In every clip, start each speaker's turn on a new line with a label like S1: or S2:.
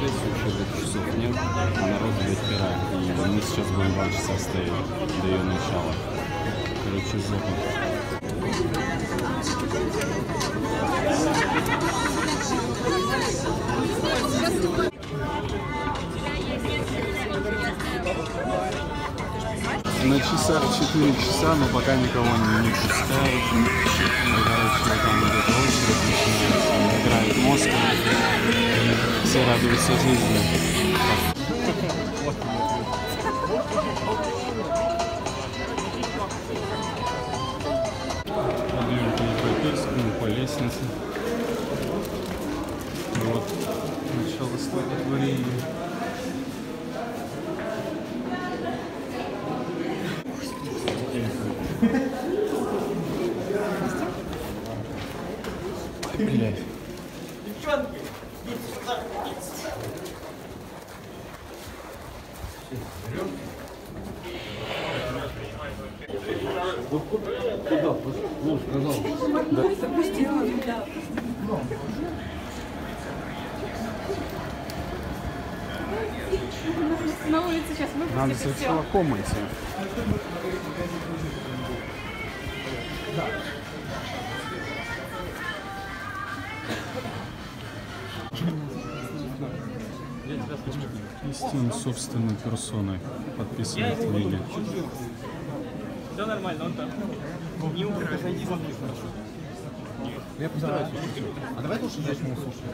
S1: сессию, еще 2 часов нет, а народ до хера. И мы сейчас будем 2 часа стоять до ее начала. Короче, жопа. На часах 4 часа, но пока никого не пускают. Короче, там идет очередь, начинается, играет мозг. Все радуются жизни. Подъем по Европейскому, по лестнице. Вот начало столпотворения. Блядь.
S2: Девчонки, идите сюда,
S3: Куда? Ну, сказал.
S2: Да. На улице сейчас выпустите.
S1: Надо сначала комнате. Кристин собственной персоной подписывает книги.
S4: Все нормально, он там. Не украшай.
S3: Я постараюсь услышать. А давай лучше начнем услышать.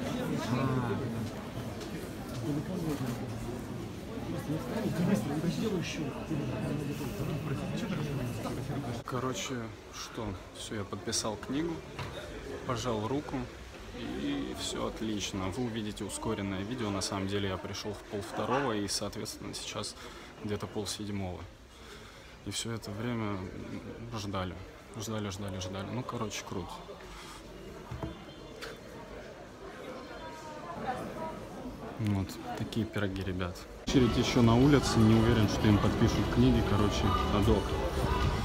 S1: Короче, что? Все, я подписал книгу, пожал руку. И все отлично. Вы увидите ускоренное видео. На самом деле я пришел в 1:30 и, соответственно, сейчас где-то 6:30. И все это время ждали. Ждали. Ну, короче, круто. Вот такие пироги, ребят. Очередь еще на улице. Не уверен, что им подпишут книги. Короче, адок.